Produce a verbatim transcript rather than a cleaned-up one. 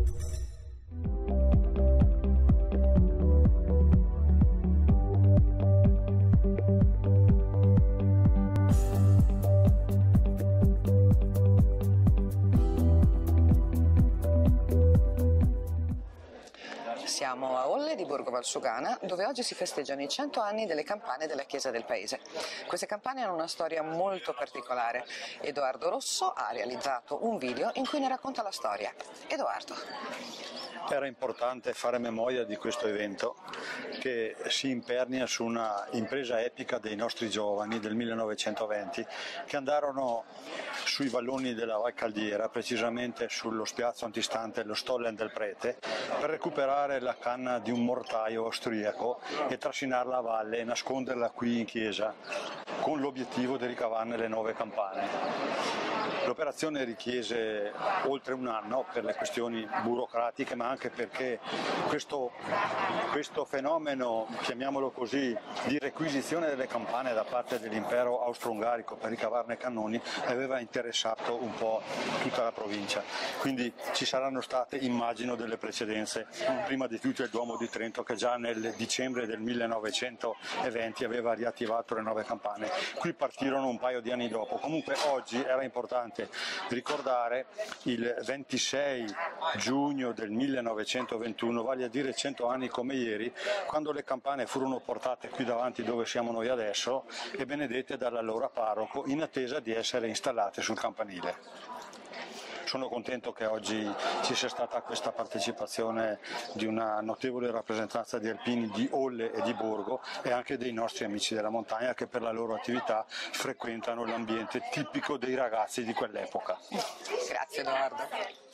Siamo a Olle di Borgo Valsugana, dove oggi si festeggiano i cento anni delle campane della chiesa del paese. Queste campane hanno una storia molto particolare. Edoardo Rosso ha realizzato un video in cui ne racconta la storia. Edoardo. Era importante fare memoria di questo evento che si impernia su una impresa epica dei nostri giovani del millenovecentoventi che andarono sui valloni della Val Caldiera, precisamente sullo spiazzo antistante lo Stollen del Prete, per recuperare la canna di un mortaio austriaco e trascinarla a valle e nasconderla qui in chiesa, con l'obiettivo di ricavarne le nuove campane. L'operazione richiese oltre un anno per le questioni burocratiche, ma anche perché questo, questo fenomeno, chiamiamolo così, di requisizione delle campane da parte dell'impero austro-ungarico per ricavarne cannoni aveva interessato un po' tutta la provincia. Quindi ci saranno state, immagino, delle precedenze. Prima di tutto il Duomo di Trento, che già nel dicembre del millenovecentoventi aveva riattivato le nuove campane. Qui partirono un paio di anni dopo. Comunque oggi era importante ricordare il ventisei giugno del millenovecentoventuno, vale a dire cento anni come ieri, quando le campane furono portate qui davanti dove siamo noi adesso e benedette dall'allora parroco in attesa di essere installate sul campanile. Sono contento che oggi ci sia stata questa partecipazione di una notevole rappresentanza di alpini di Olle e di Borgo e anche dei nostri amici della montagna che per la loro attività frequentano l'ambiente tipico dei ragazzi di quell'epoca. Grazie Edoardo.